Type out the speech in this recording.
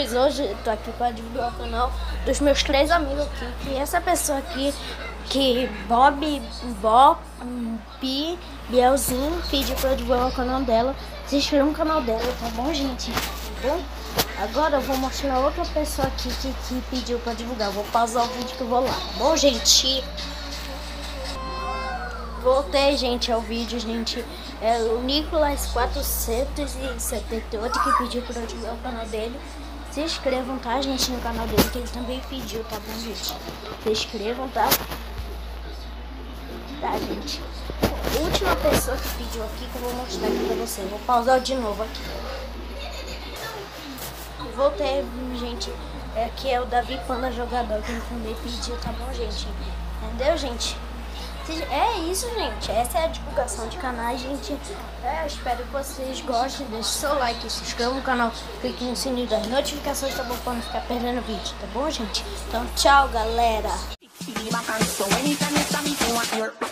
Mas hoje eu tô aqui para divulgar o canal dos meus 3 amigos aqui. Que essa pessoa aqui, que Bob, Bielzinho, pediu para divulgar o canal dela. Se inscreva no canal dela, tá bom, gente? Tá bom? Agora eu vou mostrar outra pessoa aqui que pediu para divulgar. Vou pausar o vídeo que eu vou lá, tá bom, gente? Voltei, gente, ao vídeo, gente. É o Nicolas 478 que pediu para eu divulgar o canal dele. Se inscrevam, tá, gente, no canal dele, que ele também pediu, tá bom, gente? Se inscrevam, tá? Tá, gente. A última pessoa que pediu aqui, que eu vou mostrar aqui pra você. Vou pausar de novo aqui. Voltei, gente. Aqui é o Davi Panda Jogador, que ele também pediu, tá bom, gente? Entendeu, gente? É isso, gente. Essa é a divulgação de canais, gente. Eu espero que vocês gostem. Deixe seu like, se inscreva no canal, clique no sininho das notificações, tá bom? Pra não ficar perdendo vídeo, tá bom, gente? Então, tchau, galera.